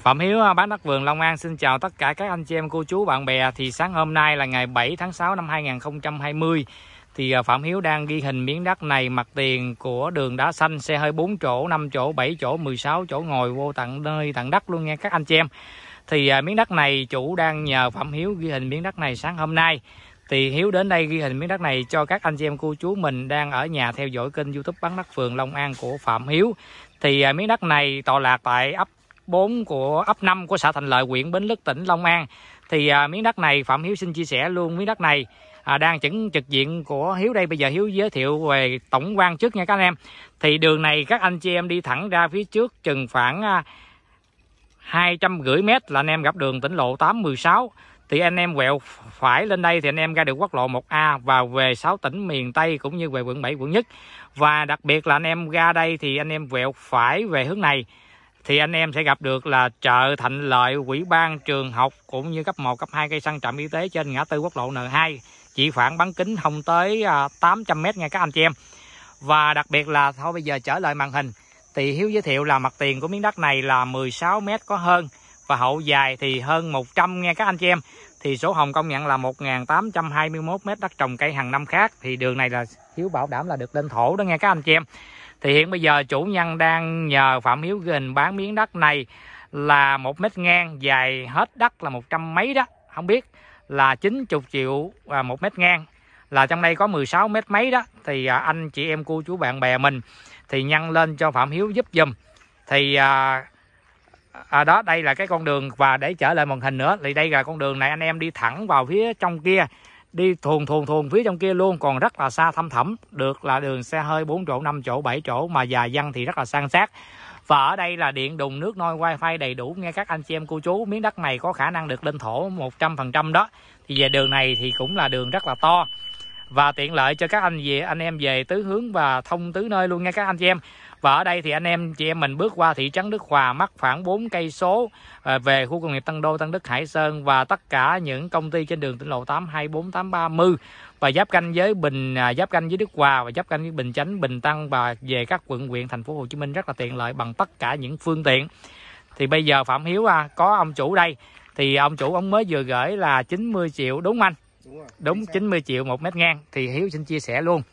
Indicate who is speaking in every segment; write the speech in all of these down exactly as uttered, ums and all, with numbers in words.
Speaker 1: Phạm Hiếu bán đất vườn Long An xin chào tất cả các anh chị em cô chú bạn bè. Thì sáng hôm nay là ngày bảy tháng sáu năm hai nghìn không trăm hai mươi. Thì Phạm Hiếu đang ghi hình miếng đất này, mặt tiền của đường đá xanh, xe hơi bốn chỗ, năm chỗ, bảy chỗ, mười sáu chỗ ngồi vô tận nơi tận đất luôn nha các anh chị em. Thì miếng đất này chủ đang nhờ Phạm Hiếu ghi hình miếng đất này sáng hôm nay. Thì Hiếu đến đây ghi hình miếng đất này cho các anh chị em cô chú mình đang ở nhà theo dõi kênh YouTube bán đất vườn Long An của Phạm Hiếu. Thì miếng đất này tọa lạc tại ấp bốn của ấp năm của xã Thành Lợi, huyện Bến Lức, tỉnh Long An. Thì à, miếng đất này Phạm Hiếu xin chia sẻ luôn miếng đất này à, đang chững trực diện của Hiếu đây. Bây giờ Hiếu giới thiệu về tổng quan trước nha các anh em. Thì đường này các anh chị em đi thẳng ra phía trước chừng khoảng à, hai trăm rưỡi mét là anh em gặp đường tỉnh lộ tám mười sáu. Thì anh em quẹo phải lên đây thì anh em ra được quốc lộ một A và về sáu tỉnh miền Tây cũng như về quận bảy, quận nhất. Và đặc biệt là anh em ra đây thì anh em quẹo phải về hướng này thì anh em sẽ gặp được là chợ Thành Lợi, ủy ban, trường học cũng như cấp một, cấp hai, cây xăng, trạm y tế trên ngã tư quốc lộ N hai. Chỉ khoảng bán kính không tới tám trăm mét nha các anh chị em. Và đặc biệt là thôi bây giờ trở lại màn hình. Thì Hiếu giới thiệu là mặt tiền của miếng đất này là mười sáu mét có hơn. Và hậu dài thì hơn một trăm nha các anh chị em. Thì số hồng công nhận là một nghìn tám trăm hai mươi mốt mét đất trồng cây hàng năm khác. Thì đường này là Hiếu bảo đảm là được lên thổ đó nha các anh chị em. Thì hiện bây giờ chủ nhân đang nhờ Phạm Hiếu ghi hình bán miếng đất này là một mét ngang, dài hết đất là một trăm mấy đó. Không biết là chín mươi triệu à, một mét ngang. Là trong đây có mười sáu mét mấy đó. Thì à, anh chị em cô chú bạn bè mình thì nhân lên cho Phạm Hiếu giúp dùm. Thì à, à, đó đây là cái con đường. Và để trở lại màn hình nữa thì đây là con đường này anh em đi thẳng vào phía trong kia. Đi thuồn thuồn thuồn phía trong kia luôn, còn rất là xa thăm thẳm. Được là đường xe hơi bốn chỗ, năm chỗ, bảy chỗ mà dài dăng thì rất là san sát. Và ở đây là điện đùng nước nôi wifi đầy đủ nghe các anh chị em cô chú. Miếng đất này có khả năng được lên thổ một trăm phần trăm đó. Thì về đường này thì cũng là đường rất là to và tiện lợi cho các anh về anh em về tứ hướng và thông tứ nơi luôn nha các anh chị em. Và ở đây thì anh em chị em mình bước qua thị trấn Đức Hòa mất khoảng bốn cây số về khu công nghiệp Tân Đô, Tân Đức, Hải Sơn và tất cả những công ty trên đường tỉnh lộ tám, hai bốn, tám ba mươi và giáp ranh với Bình, giáp ranh với Đức Hòa và giáp ranh với Bình Chánh, Bình Tân và về các quận huyện thành phố Hồ Chí Minh rất là tiện lợi bằng tất cả những phương tiện. Thì bây giờ Phạm Hiếu à, có ông chủ đây thì ông chủ ông mới vừa gửi là chín mươi triệu đúng không anh? Đúng, rồi. Đúng chín mươi triệu một mét ngang. Thì Hiếu xin chia sẻ luôn.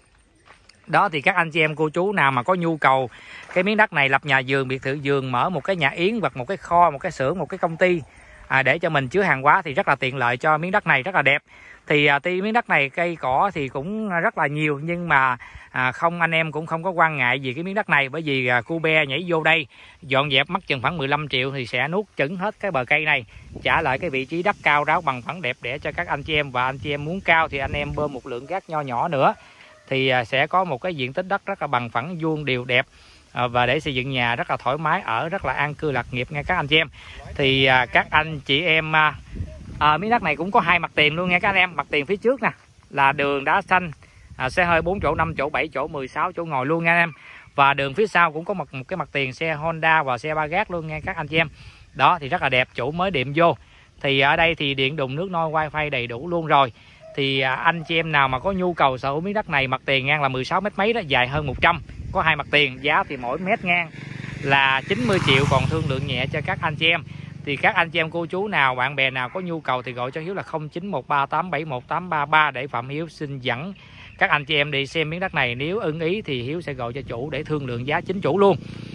Speaker 1: Đó thì các anh chị em cô chú nào mà có nhu cầu cái miếng đất này lập nhà vườn, biệt thự vườn, mở một cái nhà yến hoặc một cái kho, một cái xưởng, một cái công ty à, để cho mình chứa hàng hóa thì rất là tiện lợi cho miếng đất này, rất là đẹp. Thì à, tuy miếng đất này cây cỏ thì cũng rất là nhiều nhưng mà à, không anh em cũng không có quan ngại gì cái miếng đất này, bởi vì à, cu be nhảy vô đây dọn dẹp mất chừng khoảng mười lăm triệu thì sẽ nuốt chửng hết cái bờ cây này, trả lại cái vị trí đất cao ráo bằng phẳng đẹp để cho các anh chị em. Và anh chị em muốn cao thì anh em bơm một lượng gác nho nhỏ nữa thì sẽ có một cái diện tích đất rất là bằng phẳng, vuông đều đẹp và để xây dựng nhà rất là thoải mái, ở rất là an cư lạc nghiệp nha các anh chị em. Thì à, các anh chị em à, à, miếng đất này cũng có hai mặt tiền luôn nha các anh em. Mặt tiền phía trước nè là đường đá xanh, à, xe hơi bốn chỗ, năm chỗ, bảy chỗ, mười sáu chỗ ngồi luôn nha anh em. Và đường phía sau cũng có một, một cái mặt tiền xe Honda và xe ba gác luôn nha các anh chị em. Đó thì rất là đẹp, chủ mới điểm vô. Thì ở đây thì điện đùng nước nôi wifi đầy đủ luôn rồi. Thì anh chị em nào mà có nhu cầu sở hữu miếng đất này, mặt tiền ngang là mười sáu mét mấy đó, dài hơn một trăm, có hai mặt tiền, giá thì mỗi mét ngang là chín mươi triệu, còn thương lượng nhẹ cho các anh chị em. Thì các anh chị em cô chú nào, bạn bè nào có nhu cầu thì gọi cho Hiếu là không chín một ba tám bảy một tám ba ba để Phạm Hiếu xin dẫn các anh chị em đi xem miếng đất này. Nếu ưng ý thì Hiếu sẽ gọi cho chủ để thương lượng giá chính chủ luôn.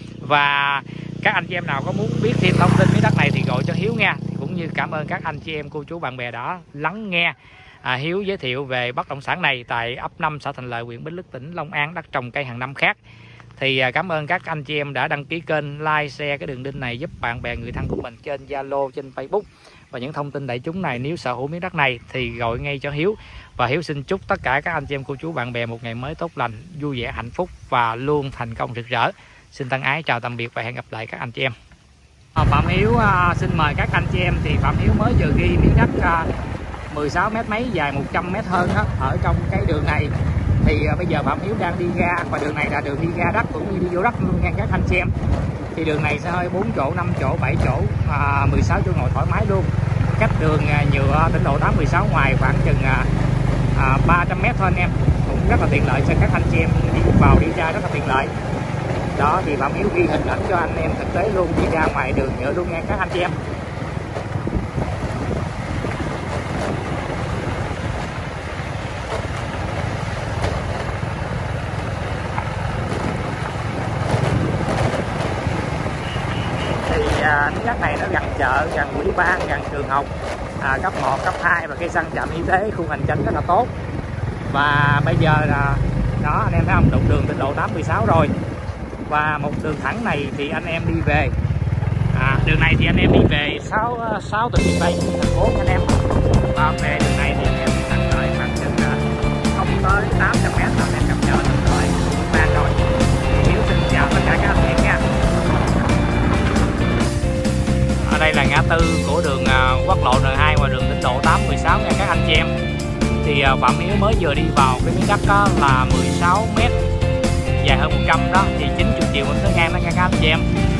Speaker 1: Và các anh chị em nào có muốn biết thêm thông tin miếng đất này thì gọi cho Hiếu nha. Cũng như cảm ơn các anh chị em cô chú bạn bè đã lắng nghe À, Hiếu giới thiệu về bất động sản này tại ấp năm xã Thành Lợi, huyện Bến Lức, tỉnh Long An, đất trồng cây hàng năm khác. Thì à, cảm ơn các anh chị em đã đăng ký kênh, like, share cái đường link này giúp bạn bè người thân của mình trên Zalo, trên Facebook. Và những thông tin đại chúng này nếu sở hữu miếng đất này thì gọi ngay cho Hiếu. Và Hiếu xin chúc tất cả các anh chị em cô chú bạn bè một ngày mới tốt lành, vui vẻ, hạnh phúc và luôn thành công rực rỡ. Xin thân ái chào tạm biệt và hẹn gặp lại các anh chị em. À, Phạm Hiếu à, xin mời các anh chị em. Thì Phạm Hiếu mới vừa ghi miếng đất à, mười sáu mét mấy, dài một trăm mét hơn đó, ở trong cái đường này. Thì uh, bây giờ Phạm Hiếu đang đi ra và đường này là đường đi ra đất cũng như đi vô đất luôn nha các anh chị em. Thì đường này sẽ hơi bốn chỗ, năm chỗ, bảy chỗ, uh, mười sáu chỗ ngồi thoải mái luôn. Cách đường uh, nhựa tỉnh lộ tám mười sáu ngoài khoảng chừng uh, uh, ba trăm mét thôi anh em. Cũng rất là tiện lợi cho các anh chị em đi vào đi ra, rất là tiện lợi. Đó thì Phạm Hiếu ghi hình ảnh cho anh em thực tế luôn, đi ra ngoài đường nhựa luôn nha các anh chị em. À, miếng đất này nó gần chợ, gần ủy ban, gần trường học à, cấp một, cấp hai và cây xăng, trạm y tế, khu hành chính rất là tốt. Và bây giờ là đó anh em thấy không, đụng đường tỉnh lộ tám mươi sáu rồi. Và một đường thẳng này thì anh em đi về à, đường này thì anh em đi về sáu sáu tỉnh miền Tây thành phố nha anh em. Và về đường này thì anh em đi thẳng rồi khoảng chừng không tới tám trăm mét là anh em gặp chợ Tân Lợi, ủy ban rồi. Thì Hiếu xin chào tất cả các anh chị nha. Ở đây là ngã tư của đường uh, quốc lộ N hai và đường tỉnh lộ tám mươi sáu nha các anh chị em. Thì uh, Phạm Hiếu mới vừa đi vào cái miếng đất đó là mười sáu mét, dài hơn một trăm đó, thì chín mươi triệu một tới ngang đó nha các anh chị em.